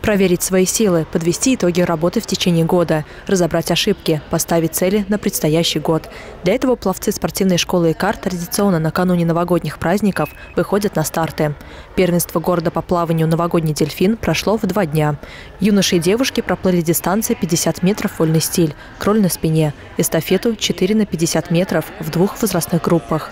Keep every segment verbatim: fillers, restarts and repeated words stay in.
Проверить свои силы, подвести итоги работы в течение года, разобрать ошибки, поставить цели на предстоящий год. Для этого пловцы спортивной школы ИКАР традиционно накануне новогодних праздников выходят на старты. Первенство города по плаванию «Новогодний дельфин» прошло в два дня. Юноши и девушки проплыли дистанции пятьдесят метров вольный стиль, кроль на спине, эстафету четыре на пятьдесят метров в двух возрастных группах.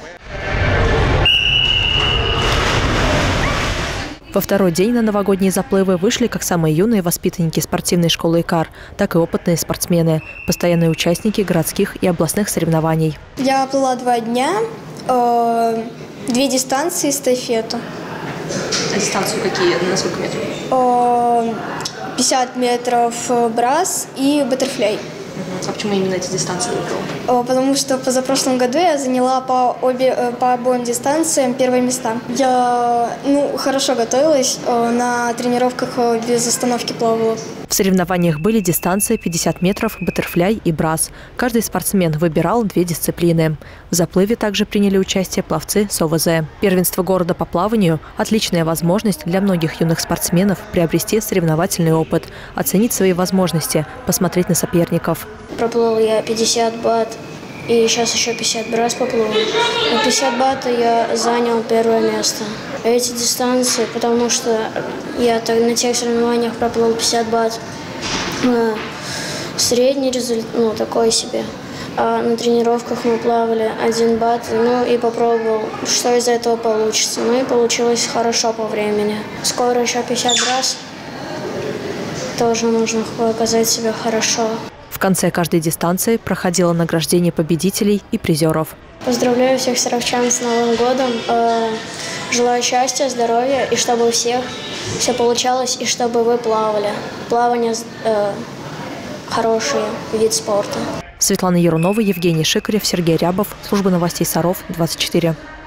Во второй день на новогодние заплывы вышли как самые юные воспитанники спортивной школы ИКАР, так и опытные спортсмены, постоянные участники городских и областных соревнований. Я плыла два дня, э, две дистанции, эстафету. А дистанцию какие? На сколько метров? Э, пятьдесят метров брас и баттерфляй. А почему именно эти дистанции выбрал? Потому что позапрошлом году я заняла по, обе, по обоим дистанциям первые места. Я ну, хорошо готовилась, на тренировках без остановки плавала. В соревнованиях были дистанции пятьдесят метров, баттерфляй и брас. Каждый спортсмен выбирал две дисциплины. В заплыве также приняли участие пловцы с ОВЗ. Первенство города по плаванию – отличная возможность для многих юных спортсменов приобрести соревновательный опыт, оценить свои возможности, посмотреть на соперников. Проплыл я пятьдесят бат и сейчас еще пятьдесят брас поплыл. На пятьдесят бата я занял первое место. Эти дистанции, потому что я на тех соревнованиях проплыл пятьдесят бат. Средний результат, ну, такой себе. А на тренировках мы плавали один бат, ну и попробовал, что из этого получится. Ну и получилось хорошо по времени. Скоро еще пятьдесят брас. Тоже нужно показать себя хорошо. В конце каждой дистанции проходило награждение победителей и призеров. Поздравляю всех саровчан с Новым годом. Желаю счастья, здоровья и чтобы у всех все получалось и чтобы вы плавали. Плавание э, – хороший вид спорта. Светлана Ярунова, Евгений Шикарев, Сергей Рябов. Служба новостей Саров, двадцать четыре.